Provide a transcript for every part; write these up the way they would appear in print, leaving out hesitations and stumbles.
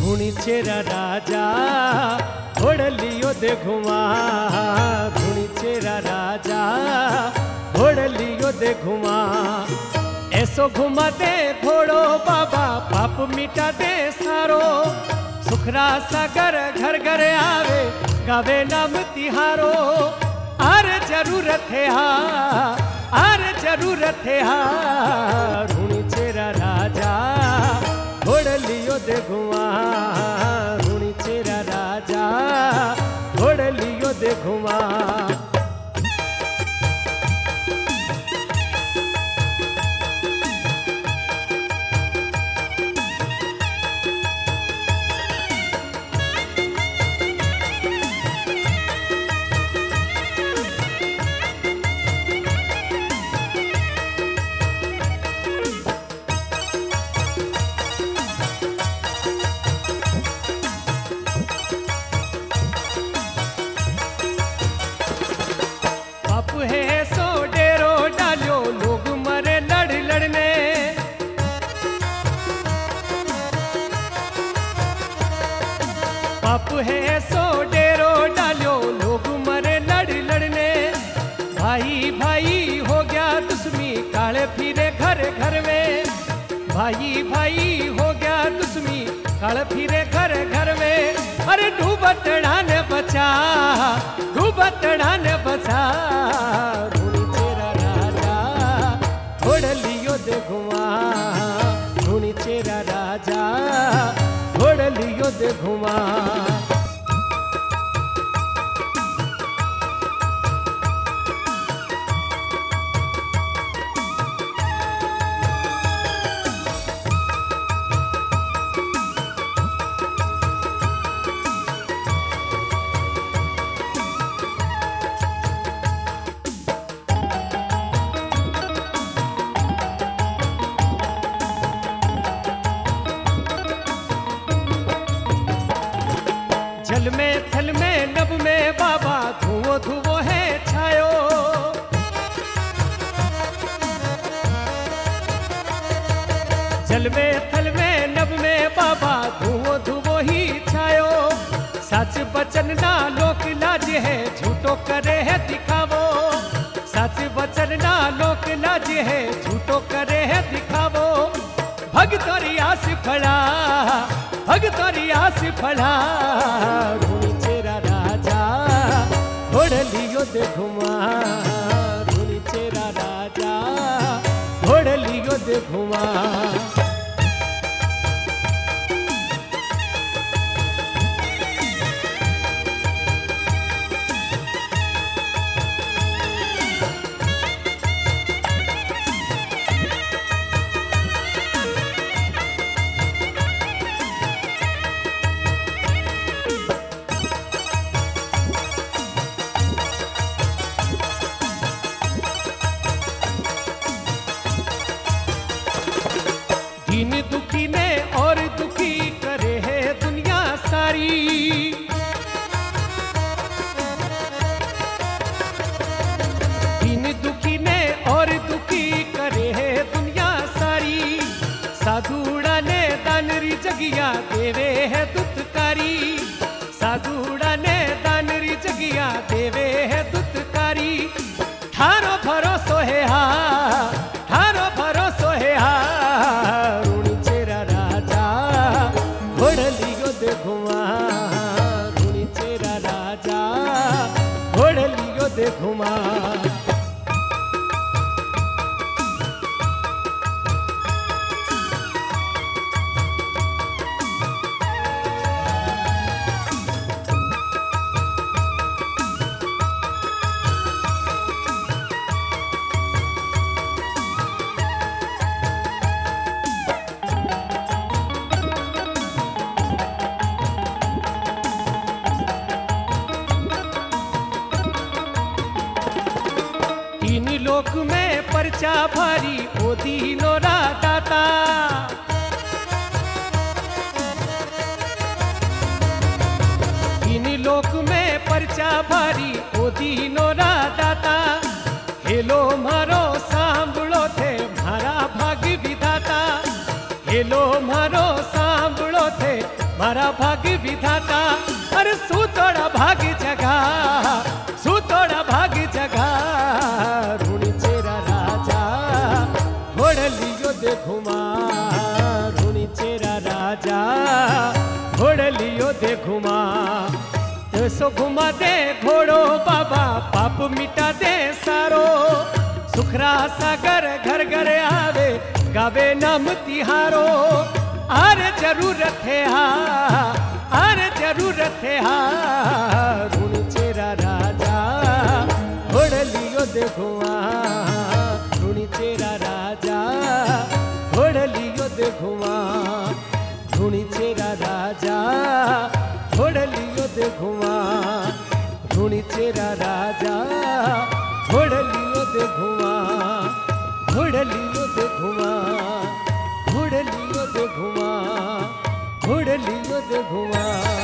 धूणी चेरा राजा घोड़ लियो दे घुमा, धूणी चेरा राजा घोड़ लियो दे घुमा। ऐसो घुमा दे घोड़ो बाबा पाप मिटा दे सारो, सुखरा सागर घर घर आवे गावे नाम तिहारो। आर जरूरत है आर जरूरत है धूणी चेरा राजा घोड़ लियो दे घुमा, धूणी चेरा राजा घोड़ लियो दे घुमा। है सो डेरो डालो लोग मरे लड़ लड़ने, पाप है सो डेरो डालो लोग मरे लड़ लड़ने। भाई भाई हो गया दुश्मी काले फिरे घर घर में, भाई भाई हो गया दुश्मी काले फिरे घर घर में। अरे डूबतड़ा ने बचा, डूबतड़ा ने बचा, धूणी चेरा राजा घोड़ लियो दे घुमा, धूणी चेरा राजा घोड़ लियो दे घुमा। जल में थल में नभ में बाबा धुओं धुओं है छायो, जल में थल में नभ में बाबा धुओं धुओं ही छायो। सच बचन ना लोक लाज है झूठो करे है दिखावो, सच बचन ना लोक लाज है झूठो करे है दिखावो। भगतोरी आस फला, भगतोरी आस फला, धूणी चेरा राजा घोड़ लियो दे घुमा, धूणी चेरा राजा घोड़ लियो दे घुमा। दीन दुखी ने और दुखी करे है दुनिया सारी, दीन दुखी ने और दुखी करे है दुनिया सारी। साधुड़ा ने दानरी जगिया देवे है दुत्कारी, साधुड़ा ने दानरी जगिया देवे है दुत्कारी। थारो भरोसो है थारो भरोसो है धूणी चेरा राजा घोड़ लियो दे घुमा, धूणी चेरा राजा घोड़ लियो दे घुमा। तीन लोक में परचा भारी ओ दीनो दाता, तीन लोक में परचा भारी ओ दीनो दाता। हेलो मारो सांभळो थे मारा भाग विधाता, हेलो मारो सांभळो थे मारा भाग विधाता। अरे सूतोड़ा भाग जगा, सूतोड़ा भाग जगा, ऋणी चेरा राजा घोड़ लियो दे घुमा, ऋणी चेरा राजा घोड़ लियो दे घुमा। सो घुमा दे घोड़ो बाबा, पाप मिटा दे सारो, सुखरा सागर घर घर आवे, गावे नाम तिहारो। आरे जरूरत है हा, आरे जरूरत है हा, ऋणी चेरा राजा घोड़ लियो दे घुमा, ऋणी चेरा राजा घोड़ लियो दे घुमा, ऋणी चेरा राजा घोड़ लियो दे घुमा, ऋणी चेरा राजा घोड़ लियो दे घुमा, घोड़ लियो दे घुमा, घोड़ लियो दे घुमा, घोड़ लियो दे घुमा।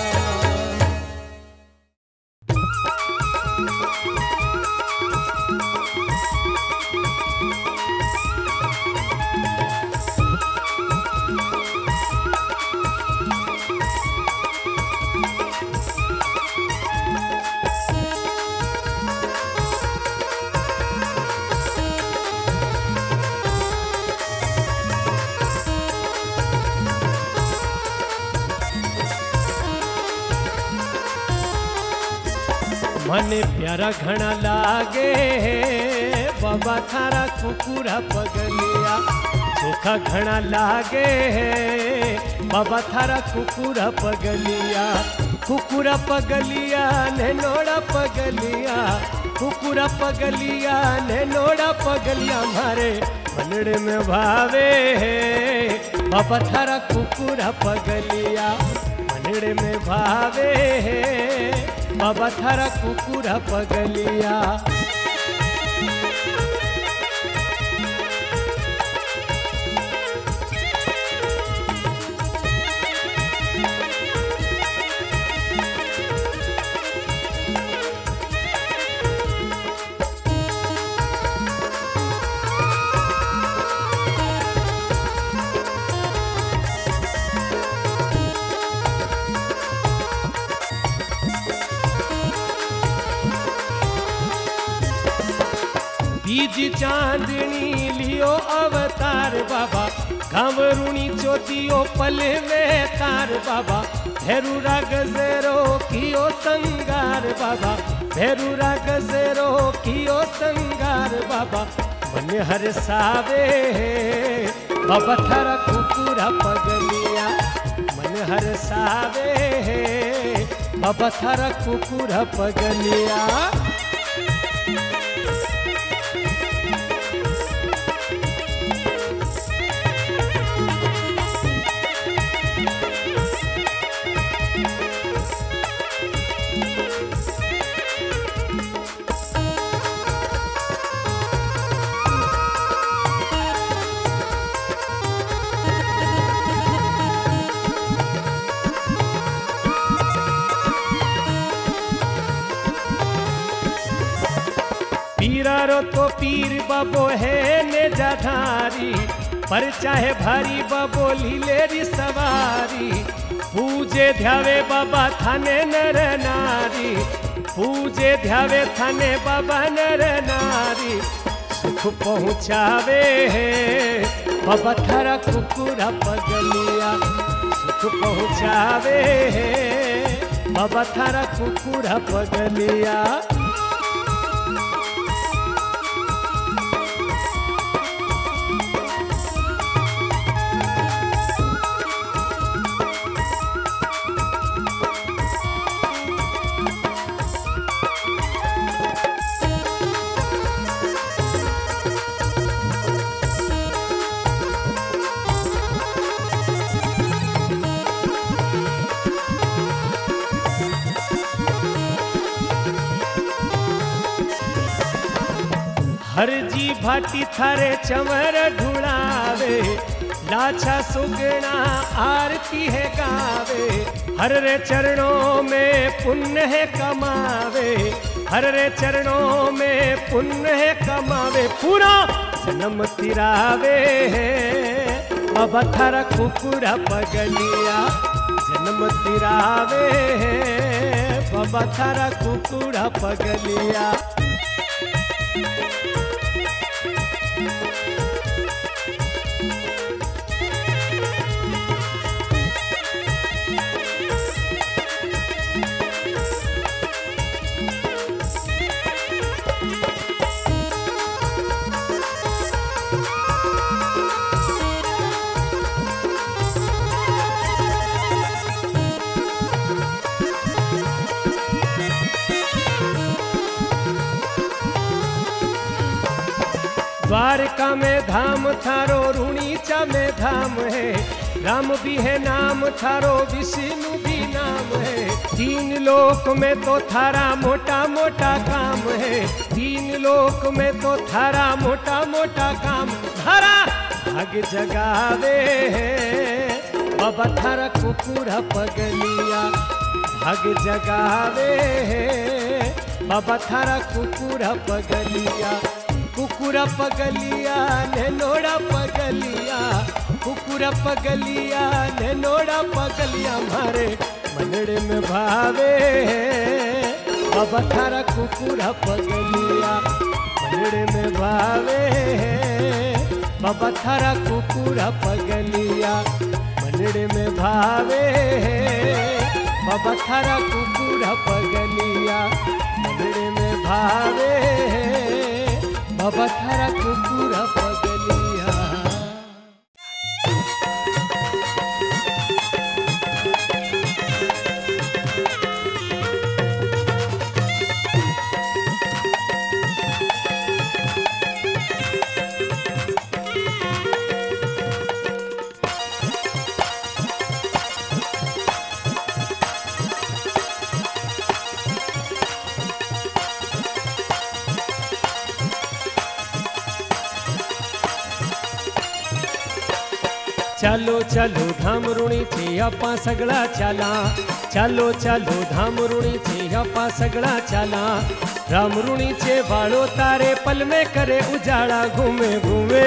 मने प्यारा घना लागे बाबा थारा कुकुरा पगलिया, चोखा घना लागे बाबा थारा कुकुरा पगलिया, कुकुरा पगलिया ने नोड़ा पगलिया, कुकुरा पगलिया ने नोड़ा पगलिया, मारे मनड़े में भावे बाबा थारा कुकुरा पगलिया, मनड़े में भावे बाबा थारा कुकुरा पगलिया। बीजी चांदनी लियो अवतार बाबा, घावरुणी चोतियो पल में तार बाबा, भेरूरा गजेरो कियो संगार बाबा, भेरूरा गजेरो कियो संगार बाबा, मन हर सावे बाबा थारा कुकुरा पगलिया, मन हर सावे बाबा थारा कुकुरा पगलिया। पीरारो तो पीर बाबो है ने जाधारी, पर चाहे भारी बाबो लीलेरी सवारी, पूजे ध्यावे बाबा थाने नर नारी, पूजे ध्यावे थाने बाबा नर नारी, सुख पहुँचावे बाबा थारा कुकुरा पगलिया, सुख पहुँचावे बाबा थारा कुकुरा पगलिया। हर जी भाटी थारे चमर ढूंढावे, लाछा सुगना आरती है गावे, हर रे चरणों में पुण्य है कमावे, हर रे चरणों में पुण्य है कमावे, पूरा जन्म तिरावे बाबा थारा कुकुड़ा पगलिया जन्म तिरावे बाबा थारा कुकुड़ा पगलिया। द्वारका में धाम थारो रुणीचा में धाम है, राम भी है नाम थारो विष्णु भी नाम है। तीन लोक में तो थारा मोटा मोटा काम है, तीन लोक में तो थारा मोटा मोटा काम। थारा भाग जगावे बाबा थारा कुकुड़ा पगलिया भाग जगावे बाबा थारा कुकुड़ा पगलिया। कुकुरा पगलिया ने नोड़ा पगलिया कुकुरा पगलिया ने नोड़ा पगलिया मारे मनड़े में भावे बाबा थारा कुकुरा पगलिया मनड़े में भावे बाबा थारा कुकुरा पगलिया मनड़े में भावे बाबा थारा कुकुरा पगलिया मनड़े में भावे बाबा थारा कुकुड़ा पगलिया। चालो चालो धाम रुणीचे आपा सगळा चाला चालो चालो धाम रुणीचे आपा सगळा चाला। राम रुणीचे बाळो तारे पल में करे उजाड़ा घूमे घूमे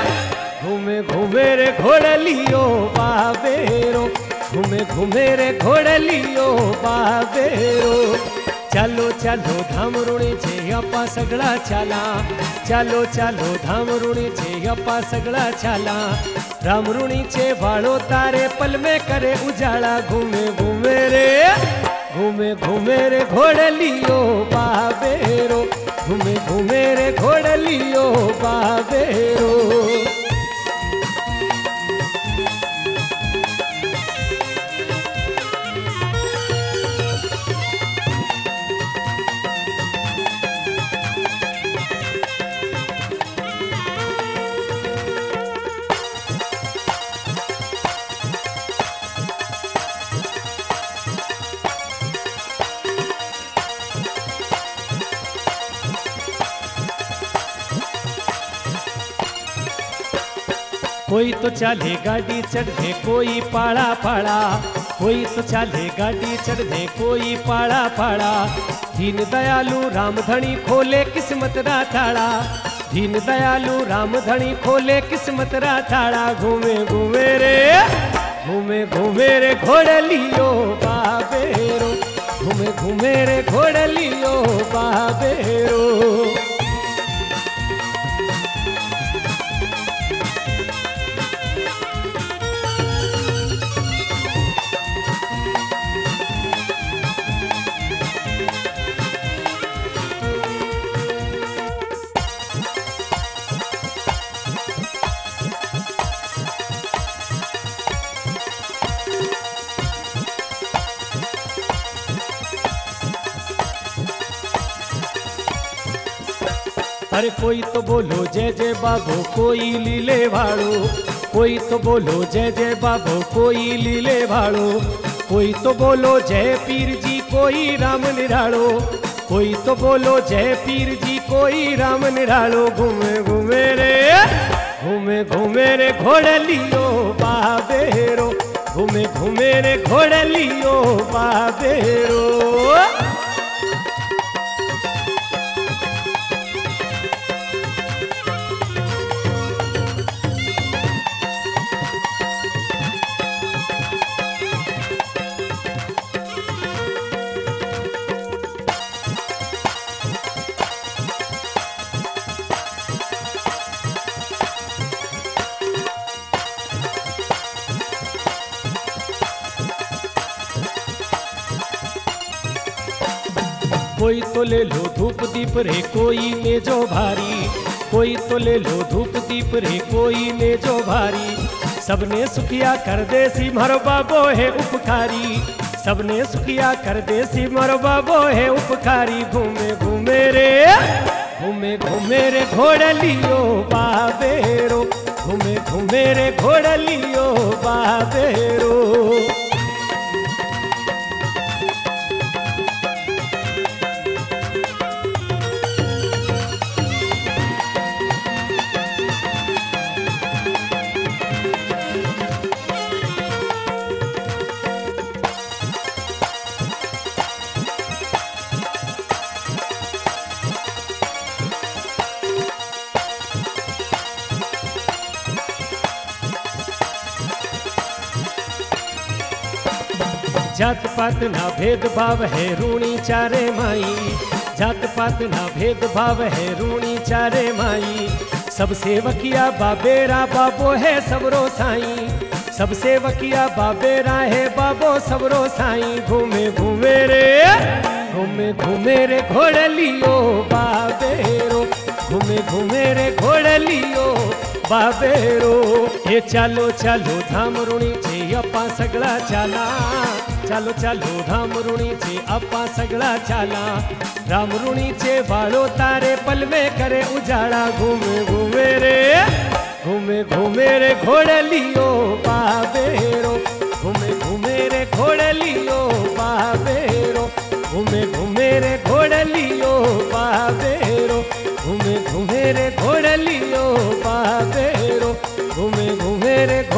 रे घोड़लियो बाबेरो घूमे घूमे रे घोड़लियो बाबेरो। चालो चालो धाम रुणीचे आपा सगळा चाला चालो चालो धाम रुणीचे आपा सगळा चाला। राम रुणीचे बाळो तारे पल में करे उजाड़ा घूमे घूमे रे घोड़लियो बाबेरो घूमे रे घोड़लियो बाबेरो। कोई तो चाले गाड़ी चढ़ दे कोई पाड़ा पाड़ा कोई तो चाले गाड़ी चढ़ दे कोई पाड़ा पाड़ा। दीन दयालु राम धनी खोले किस्मत रा थाड़ा दीन दयालु राम धनी खोले किस्मत रा थाड़ा। घूमे घूमे रे घोड़लियो बाबेरो घूमे रे घोड़लियो बाबेरो। अरे कोई तो बोलो जय जय बाबो कोई लीले भाड़ो कोई तो बोलो जय जय बाबो कोई लीले भाड़ो। कोई तो बोलो जय पीर जी कोई राम निराड़ो कोई तो बोलो जय पीर जी कोई राम निराड़ो। घूमे रे घोड़लियो बाबेरो घूमे रे घोड़लियो बाबेरो। कोई तो ले लो धूप दीप रे कोई मेजो भारी, कोई तो ले लो धूप दीप रे कोई मेजो भारी। सबने सुखिया कर दे सी मर बाबो है उपकारी, सबने सुखिया कर दे सी मर बाबो है उपकारी। घूमे घूमे रे घूमे घूमे रे घोड़लियो बाबेरो, घूमे घूमे रे घोड़लियो बाबेरो। जात पात ना भेदभाव है रूणी चारे माई, जात पात ना भेदभाव है रूणी चारे माई। सब सेवकिया बाबेरा बाबो है सबरो साई, सब सेवकिया बाबेरा है बाबो सबरो साई। घूमे घूमे रे घूमे घूमे रे घोड़लियो बाबेरो, घूमे घूमे रे घोड़लियो बाबेरो। ये चालो चालो धाम रूणी छे अपा सगळा चाला, चालो चालो धाम रूणी छे अपा सगळा चाला। राम रूणी छे वाळो तारे पल में करे उजाड़ा। घूमे घूमे रे घूमे घूमे रे घोड़लियो बाबेरो, घूमे घूमे रे घोड़लियो बाबेरो, घूमे घूमे रे घोड़लियो बाबेरो, घूमे घूमे रे घोड़लियो बाबेरो, घूमे घूमे रे